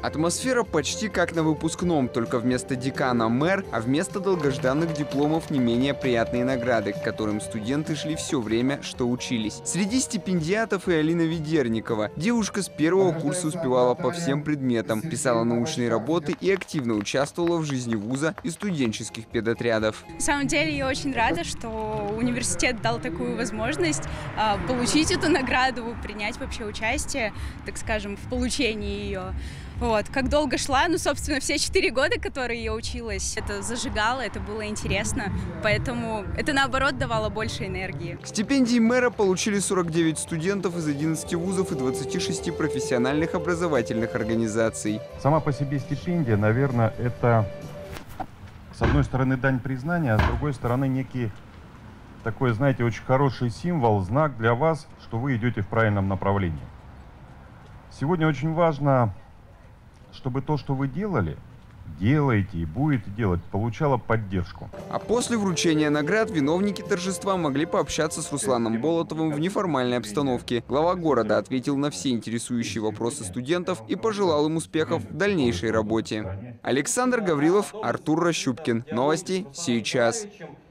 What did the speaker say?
Атмосфера почти как на выпускном, только вместо декана мэр, а вместо долгожданных дипломов не менее приятные награды, к которым студенты шли все время, что учились. Среди стипендиатов и Алина Ведерникова. Девушка с первого курса успевала по всем предметам, писала научные работы и активно участвовала в жизни вуза и студенческих педотрядов. На самом деле я очень рада, что университет дал такую возможность получить эту награду, принять вообще участие, так скажем, в получении ее. Вот. Как долго шла, ну, собственно, все 4 года, которые я училась, это зажигало, это было интересно, поэтому это, наоборот, давало больше энергии. Стипендии мэра получили 49 студентов из 11 вузов и 26 профессиональных образовательных организаций. Сама по себе стипендия, наверное, это, с одной стороны, дань признания, а с другой стороны, некий такой, знаете, очень хороший символ, знак для вас, что вы идете в правильном направлении. Сегодня очень важно, чтобы то, что вы делаете и будете делать, получало поддержку. А после вручения наград виновники торжества могли пообщаться с Русланом Болотовым в неформальной обстановке. Глава города ответил на все интересующие вопросы студентов и пожелал им успехов в дальнейшей работе. Александр Гаврилов, Артур Рощупкин. Новости сейчас.